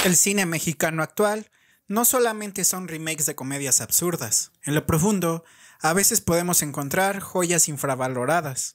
El cine mexicano actual no solamente son remakes de comedias absurdas. En lo profundo, a veces podemos encontrar joyas infravaloradas.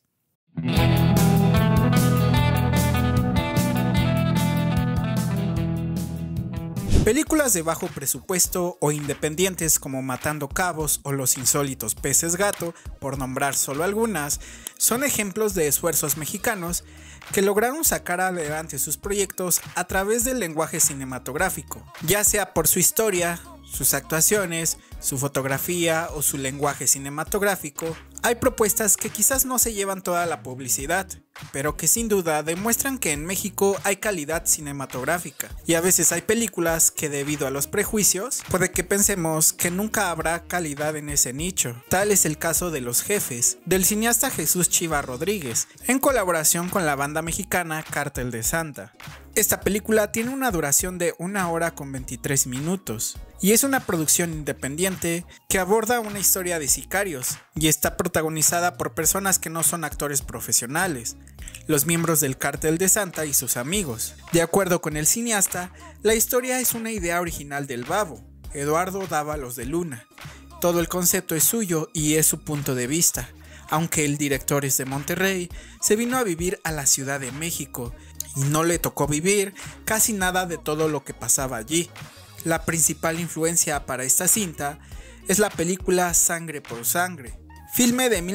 Películas de bajo presupuesto o independientes como Matando Cabos o Los Insólitos Peces Gato, por nombrar solo algunas, son ejemplos de esfuerzos mexicanos que lograron sacar adelante sus proyectos a través del lenguaje cinematográfico, ya sea por su historia, sus actuaciones, su fotografía o su lenguaje cinematográfico. Hay propuestas que quizás no se llevan toda la publicidad, pero que sin duda demuestran que en México hay calidad cinematográfica. Y a veces hay películas que, debido a los prejuicios, puede que pensemos que nunca habrá calidad en ese nicho. Tal es el caso de Los Jefes, del cineasta Jesús Chiva Rodríguez, en colaboración con la banda mexicana Cártel de Santa. Esta película tiene una duración de 1 hora con 23 minutos y es una producción independiente que aborda una historia de sicarios y está protagonizada por personas que no son actores profesionales, los miembros del Cártel de Santa y sus amigos. De acuerdo con el cineasta, la historia es una idea original del Babo, Eduardo Dávalos de Luna. Todo el concepto es suyo y es su punto de vista, aunque el director es de Monterrey, se vino a vivir a la Ciudad de México y no le tocó vivir casi nada de todo lo que pasaba allí. La principal influencia para esta cinta es la película Sangre por Sangre, filme de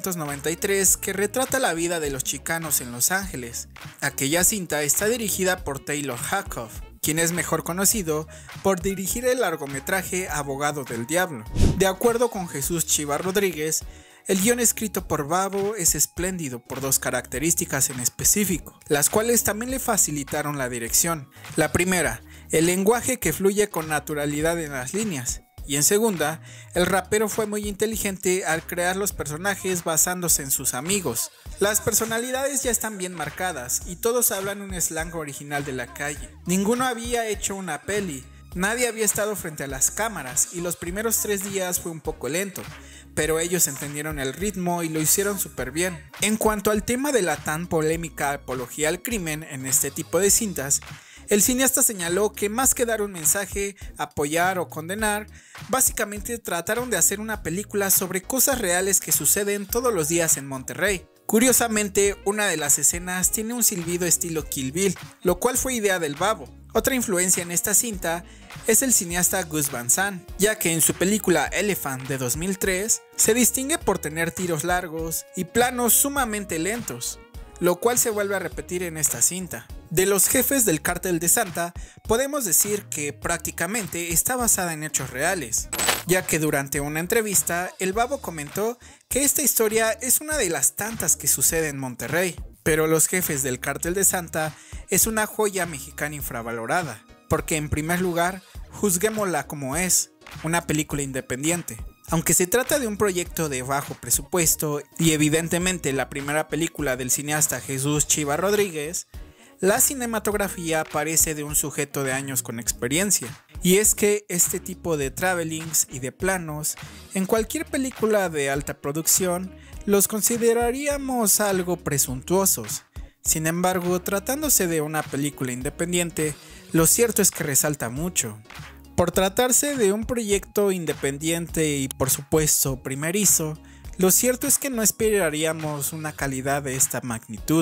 1993 que retrata la vida de los chicanos en Los Ángeles. Aquella cinta está dirigida por Taylor Hackhoff, quien es mejor conocido por dirigir el largometraje Abogado del Diablo. De acuerdo con Jesús Chiva Rodríguez, el guión escrito por Babo es espléndido por 2 características en específico, las cuales también le facilitaron la dirección. La primera, el lenguaje que fluye con naturalidad en las líneas. Y en segunda, el rapero fue muy inteligente al crear los personajes basándose en sus amigos. Las personalidades ya están bien marcadas y todos hablan un slang original de la calle. Ninguno había hecho una peli, nadie había estado frente a las cámaras y los primeros 3 días fue un poco lento, pero ellos entendieron el ritmo y lo hicieron súper bien. En cuanto al tema de la tan polémica apología al crimen en este tipo de cintas, el cineasta señaló que más que dar un mensaje, apoyar o condenar, básicamente trataron de hacer una película sobre cosas reales que suceden todos los días en Monterrey. Curiosamente, una de las escenas tiene un silbido estilo Kill Bill, lo cual fue idea del Babo. Otra influencia en esta cinta es el cineasta Gus Van Sant, ya que en su película Elephant de 2003 se distingue por tener tiros largos y planos sumamente lentos, lo cual se vuelve a repetir en esta cinta. De Los Jefes del Cártel de Santa, podemos decir que prácticamente está basada en hechos reales, ya que durante una entrevista el Babo comentó que esta historia es una de las tantas que sucede en Monterrey. Pero Los Jefes del Cártel de Santa es una joya mexicana infravalorada, porque en primer lugar, juzguémosla como es, una película independiente. Aunque se trata de un proyecto de bajo presupuesto y evidentemente la primera película del cineasta Jesús Chiva Rodríguez, la cinematografía parece de un sujeto de años con experiencia. Y es que este tipo de travelings y de planos, en cualquier película de alta producción, los consideraríamos algo presuntuosos. Sin embargo, tratándose de una película independiente, lo cierto es que resalta mucho. Por tratarse de un proyecto independiente y por supuesto primerizo, lo cierto es que no esperaríamos una calidad de esta magnitud.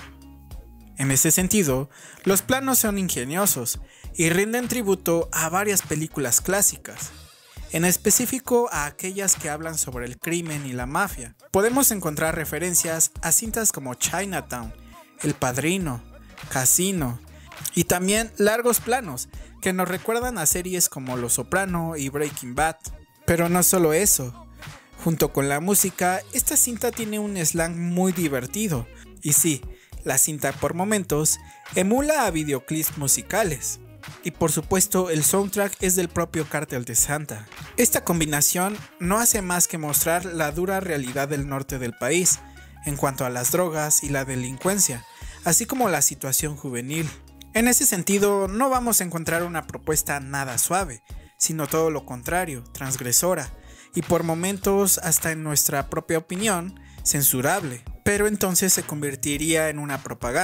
En ese sentido, los planos son ingeniosos y rinden tributo a varias películas clásicas, en específico a aquellas que hablan sobre el crimen y la mafia. Podemos encontrar referencias a cintas como Chinatown, El Padrino, Casino y también largos planos que nos recuerdan a series como Los Soprano y Breaking Bad. Pero no solo eso, junto con la música, esta cinta tiene un slang muy divertido y sí, la cinta por momentos emula a videoclips musicales. Y por supuesto el soundtrack es del propio Cártel de Santa. Esta combinación no hace más que mostrar la dura realidad del norte del país en cuanto a las drogas y la delincuencia, así como la situación juvenil. En ese sentido no vamos a encontrar una propuesta nada suave, sino todo lo contrario, transgresora, y por momentos hasta en nuestra propia opinión, censurable. Pero entonces se convertiría en una propaganda.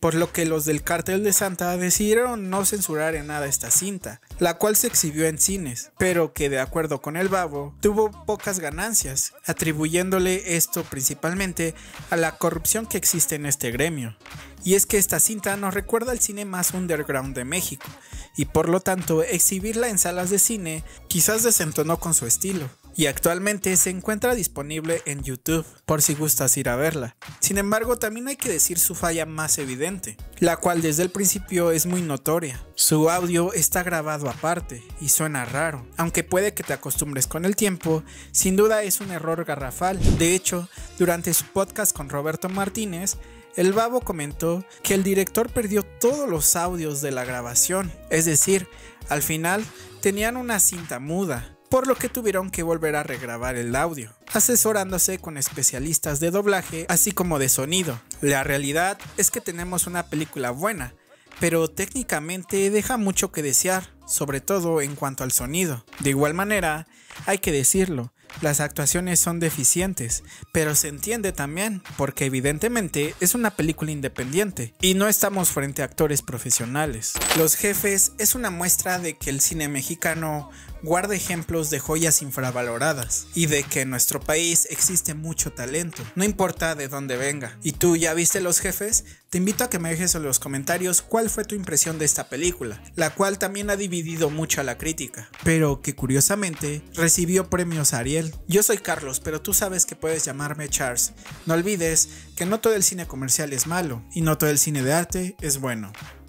por lo que los del Cártel de Santa decidieron no censurar en nada esta cinta, la cual se exhibió en cines, pero que de acuerdo con el Babo, tuvo pocas ganancias, atribuyéndole esto principalmente a la corrupción que existe en este gremio. Y es que esta cinta nos recuerda al cine más underground de México, y por lo tanto exhibirla en salas de cine quizás desentonó con su estilo, y actualmente se encuentra disponible en YouTube, por si gustas ir a verla. Sin embargo, también hay que decir su falla más evidente, la cual desde el principio es muy notoria. Su audio está grabado aparte y suena raro, aunque puede que te acostumbres con el tiempo, sin duda es un error garrafal. De hecho, durante su podcast con Roberto Martínez, el Babo comentó que el director perdió todos los audios de la grabación, es decir, al final tenían una cinta muda, por lo que tuvieron que volver a regrabar el audio, asesorándose con especialistas de doblaje así como de sonido. La realidad es que tenemos una película buena, pero técnicamente deja mucho que desear, sobre todo en cuanto al sonido. De igual manera, hay que decirlo, las actuaciones son deficientes, pero se entiende también, porque evidentemente es una película independiente y no estamos frente a actores profesionales. Los Jefes es una muestra de que el cine mexicano guarda ejemplos de joyas infravaloradas y de que en nuestro país existe mucho talento, no importa de dónde venga. ¿Y tú ya viste Los Jefes? Te invito a que me dejes en los comentarios cuál fue tu impresión de esta película, la cual también ha dividido mucho a la crítica, pero que curiosamente recibió premios Ariel. Yo soy Carlos, pero tú sabes que puedes llamarme Charles. No olvides que no todo el cine comercial es malo y no todo el cine de arte es bueno.